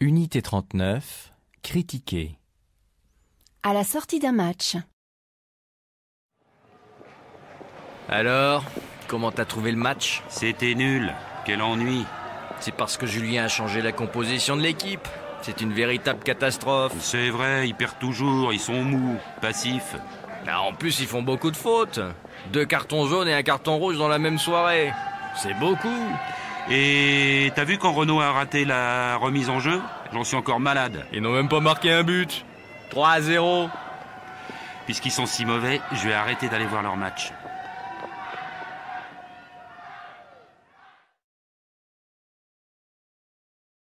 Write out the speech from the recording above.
Unité 39, critiquer. À la sortie d'un match. Alors, comment t'as trouvé le match? C'était nul. Quel ennui. C'est parce que Julien a changé la composition de l'équipe. C'est une véritable catastrophe. C'est vrai, ils perdent toujours, ils sont mous, passifs. En plus, ils font beaucoup de fautes. 2 cartons jaunes et un carton rouge dans la même soirée. C'est beaucoup. Et t'as vu quand Renaud a raté la remise en jeu? J'en suis encore malade. Ils n'ont même pas marqué un but. 3-0. Puisqu'ils sont si mauvais, je vais arrêter d'aller voir leur match.